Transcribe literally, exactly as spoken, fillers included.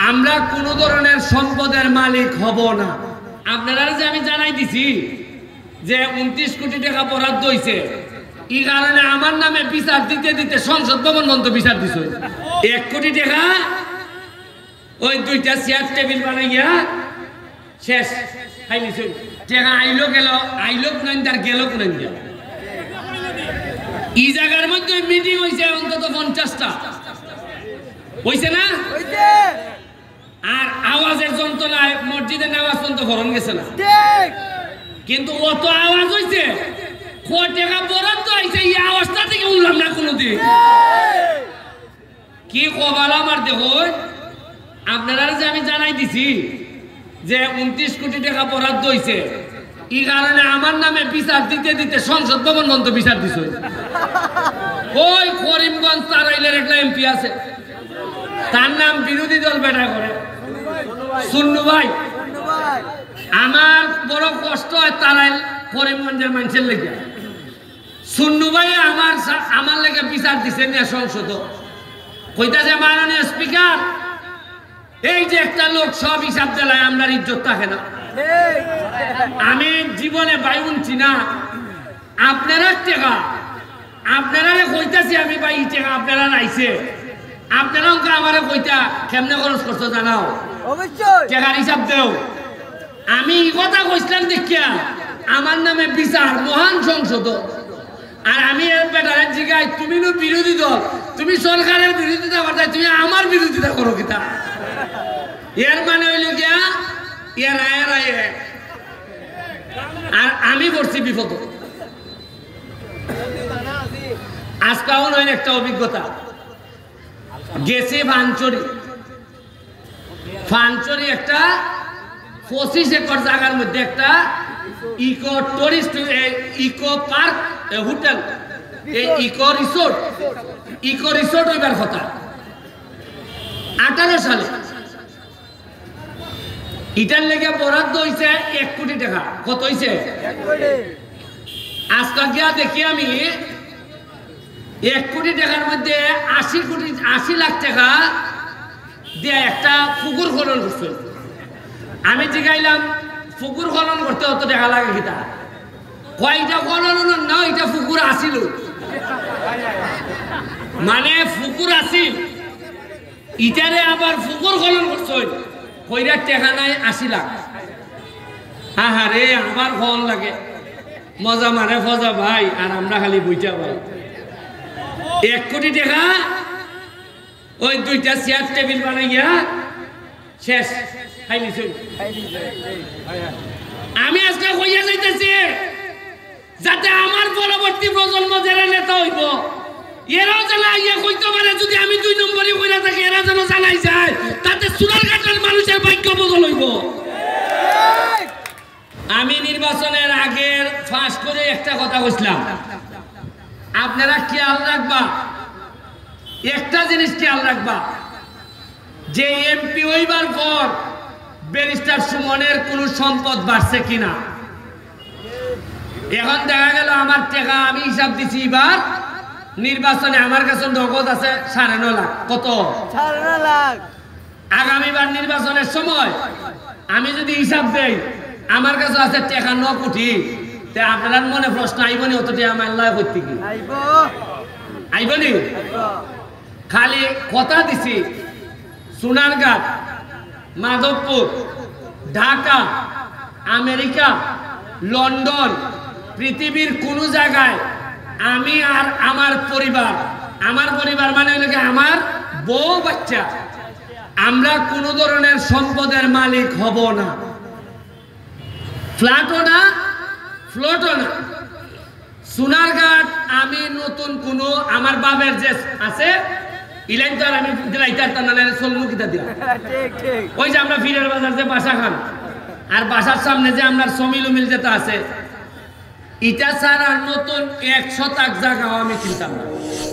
আমরা কোন ধরনের সম্পদের মালিক হব না। আপনারা যে আমি জানাই দিছি যে উনত্রিশ কোটি টাকা বরাদ্দ হয়েছে, এই কারণে আমার নামে বিচার দিতে দিতে সংসদ ভবন বন্ধ বিচার দিছে। এক কোটি টাকা ওই দুইটা চেয়ার টেবিল বানাইয়া শেষ খাইলিছে। টাকা আইলো গেল, আইলো কোন আর গেল কোন। এই জায়গার মধ্যে মিটিং হয়েছে অন্তত পঞ্চাশটা, হয়েছে না? আর আওয়াজের যন্ত্রণায় মসজিদে নামাজ পর্যন্ত ভরণ গেছে না। কিন্তু অত আওয়াজ হয়েছে, টাকা বরাদ্দ হয়েছে, এই আওয়াজটা থেকে উঠলাম না কোনোদিন। কি কবাল আমার দেখো। আপনারা যে আমি জানাই দিছি যে উনত্রিশ কোটি টাকা বরাদ্দ হয়েছে, এই কারণে আমার নামে বিচার দিতে দিতে সংসদ ভবন বন্ধ বিচার দিছে। ওই করিমগঞ্জ তারাইলের একটা এমপি আছে, তার নাম বিরোধী দল বেটা করে সুন্নু ভাই। আমার বড় কষ্ট হয় তারাইল করিমগঞ্জের মানুষের লেগে। সুন্নু ভাই আমার আমার লেগে বিচার দিছে না সংসদ। কইতাছে মাননীয় স্পিকার, এই যে একটা লোক সব হিসাব দিলায় আমরা ইজ্জত থাকে না। আমি জীবনে বাই উনছি না, আপনারা টেকা আপনারা কইতাছি আমি ভাই টেকা আপনারা নাইছে, আপনারা আমারে কইতা কেমনে খরচ করছো জানাও, টেকার হিসাব দেও। আমি এই কথা কইছিলাম দেখিয়া আমার নামে বিচার মহান সংসদ। আর আমি এর বেটারে জিগাই, তুমি নো বিরোধী দল, তুমি সরকারের বিরোধিতা করতে, তুমি আমার বিরোধিতা করো কিতা? এর মানে হইল গিয়া এর আয়ের আয়। আর আমি পড়ছি বিপদ। আজকাও নয় একটা অভিজ্ঞতা গেছে ফানচুরি। ফানচুরি একটা পঁচিশ একর জায়গার মধ্যে একটা eco tourist eco park hotel, এই ইকো রিসোর্ট ইকো রিসোর্ট হইবার কথা আঠারো সালে। ইটার লেগে বরাদ্দ হয়েছে এক কোটি টাকা। কত হয়েছে? আজকে গিয়া দেখি আমি এক কোটি টাকার মধ্যে আশি কোটি আশি লাখ টাকা দিয়ে একটা পুকুর খনন করছে। আমি জিগাইলাম পুকুর খনন করতে অত টাকা লাগে কিতা? কয়টা খনন না, এটা পুকুর আসিল, মানে পুকুর আসিল, ইটারে আবার পুকুর খনন করছে। কইরা টাকা নাই আশি লাখ। হ্যাঁ হ্যাঁ রে, আমার ফল লাগে, মজা মারে ফজা ভাই, আর আমরা খালি বইটা ভাই। এক কোটি টাকা ওই দুইটা চেয়ার টেবিল বানাইয়া শেষ খাইলিছে। আমি আজকে কইয়া যাইতেছি যাতে আমার পরবর্তী প্রজন্ম যারা নেতা হইব এরাও যেন ইয়ে কইতে পারে, যদি আমি দুই নম্বরই কইরা থাকি এরা যেন জানাই যায়, তাতে সুনারঘাটের মানুষের ভাগ্য বদল হইব। আমি নির্বাচনের আগের ফাঁস করে একটা কথা কইছিলাম, আপনারা খেয়াল রাখবা, একটা জিনিস খেয়াল রাখবা, যে এমপি হইবার পর ব্যারিস্টার সুমনের কোন সম্পদ বাড়ছে কিনা। এখন দেখা গেল আমার টাকা আমি হিসাব দিছি, এবার নির্বাচনে আমার কাছে নগদ আছে সাড়ে ন লাখ। কত? সাড়ে ন লাখ। আগামীবার নির্বাচনের সময় আমি যদি হিসাব দেই আমার কাছে আছে টাকা ন কোটি, তে আপনার মনে প্রশ্ন আইবনি অত টাকা আমার লাই করতে কি আইবনি? খালি কথা দিছি সোনারঘাট, মাধবপুর, ঢাকা, আমেরিকা, লন্ডন, পৃথিবীর কোন জায়গায় আমি আর আমার পরিবার, আমার পরিবার মানে হলো আমার বউ বাচ্চা, আমরা কোন ধরনের সম্পদের মালিক হব না। ফ্ল্যাটও না, ফ্লোটও না। সোনারঘাট আমি নতুন কোন আমার বাবের যে আছে ইলাইন তো আর আমি দিলাইতার তা নালে সলমুখিতা দিয়া ঠিক ঠিক। ওই যে আমরা ফিরের বাজার যে বাসা খান, আর বাসার সামনে যে আমরা সমিল উমিল যেটা আছে, এটা ছাড়া নতুন এক শতাংশ জায়গাও আমি কিনতাম না।